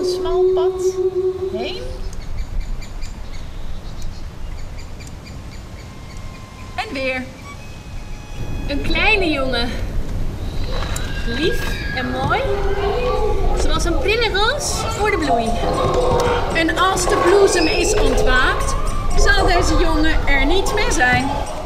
een smal pad heen. En weer. Een kleine jongen. Lief en mooi. Zoals een prille roos voor de bloei. En als de bloesem is ontwaakt, zal deze jongen er niet meer zijn.